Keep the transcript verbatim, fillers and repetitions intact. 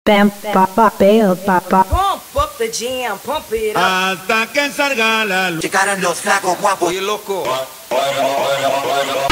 Bam, papa, bail, papa. Pump up the jam, pump it up. Hasta que salga la luz. Llegaron los flacos guapos Oye, loco.